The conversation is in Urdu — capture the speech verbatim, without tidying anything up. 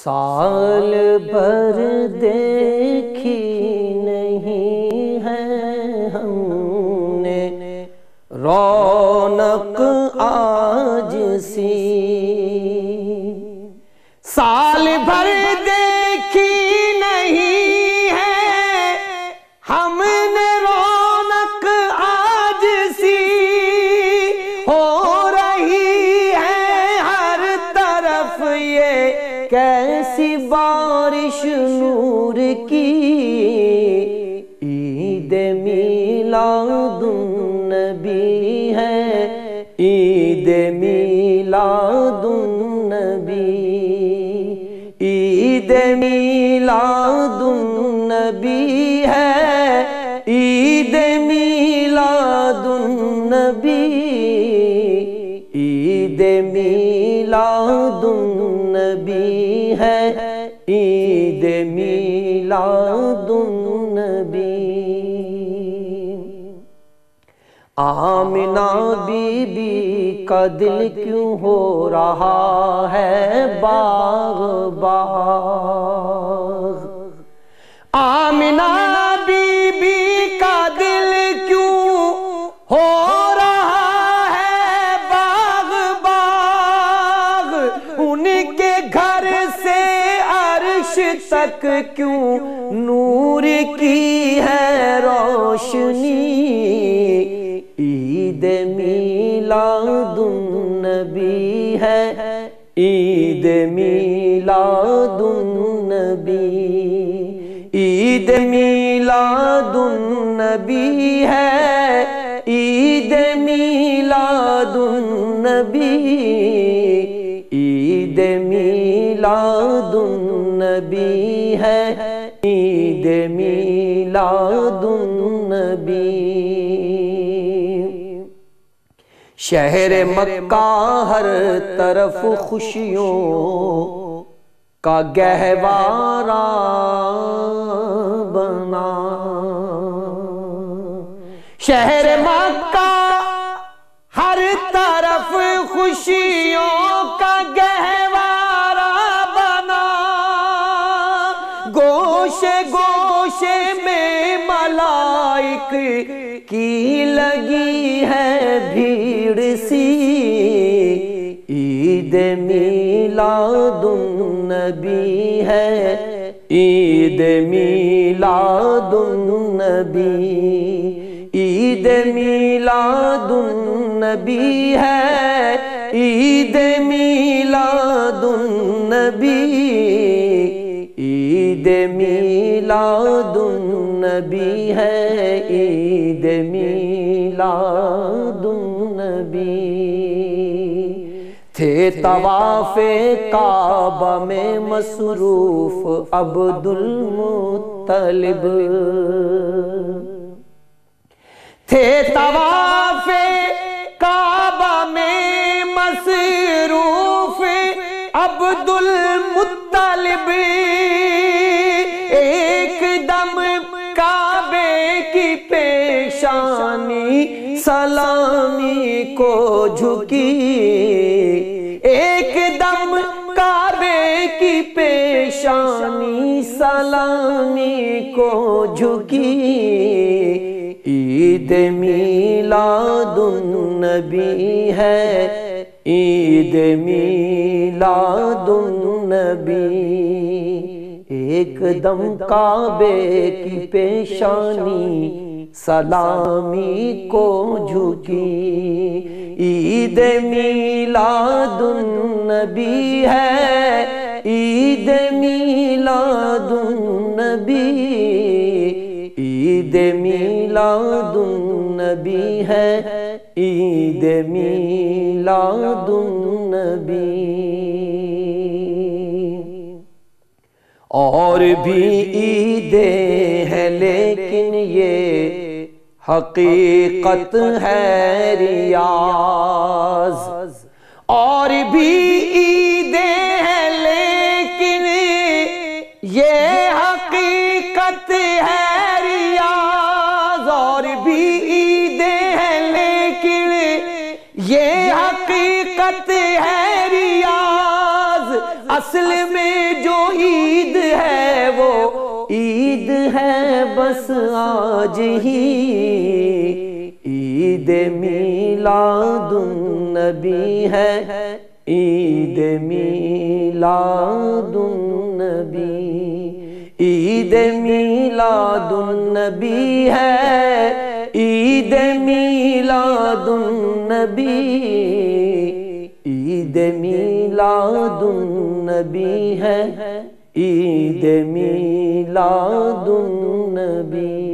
سال بھر دیکھی نہیں ہے ہم نے رونق آج سی، سال بھر دیکھی نہیں ہے ہم نے رونق آج سی، ہو رہی ہے ہر طرف یہ کیسی بارش نور کی، عید میلاد النبی ہے، عید میلاد النبی، عید میلاد النبی ہے، عید میلاد النبی، عید میلاد النبی ہے، عید میلاد النبی۔ آمنہ بی بی کا دل کیوں ہو رہا ہے باغ باغ، آمنہ بی بی کا دل کیوں ہو رہا ہے باغ باغ، ان کے گھر سے عرش تک کیوں نور کی ہے روشنی، عید میلاد النبی ہے، عید میلاد النبی، عید میلاد النبی ہے، عید میلاد النبی، عید میلاد النبی ہے، عید میلاد النبی۔ شہر مکہ ہر طرف خوشیوں کا گہوارہ بنا، شہر مکہ ہر طرف خوشیوں کا گہوارہ بنا، گوشے گوشے میں ملائک کی لگی ہے بھیڑ سی، عید میلاد النبی ہے، عید میلاد النبی، عید میلاد النبی ہے، عید میلاد النبی، عید میلاد النبی ہے، عید میلاد النبی۔ تھے طواف کعبہ میں مصروف عبد المطلب، تھے طواف کعبہ میں مصروف عبد المطلب، ایک دم کعبے کی پیشانی سلامی کو جھکی، ایک دم کعبے کی پیشانی سلامی کو جھکی، عید میلاد النبی ہے، عید میلاد النبی، ایک دم کعبے کی پیشانی سلامی کو جھکی، عید میلاد النبی ہے، عید میلاد النبی، عید میلاد النبی ہے، عید میلاد النبی۔ اور بھی عیدیں ہیں لیکن یہ حقیقت ہے ریاض، اور بھی عیدیں ہیں لیکن یہ حقیقت ہے ریاض، اور بھی عیدیں ہیں لیکن یہ حقیقت ہے ریاض، اصل میں جو عید ہے وہ عید ہے بس آج ہی، عید میلاد النبی ہے، عید میلاد النبی، عید میلاد النبی ہے، عید میلاد النبی، عید میلاد النبی ہے، عید میلاد النبی۔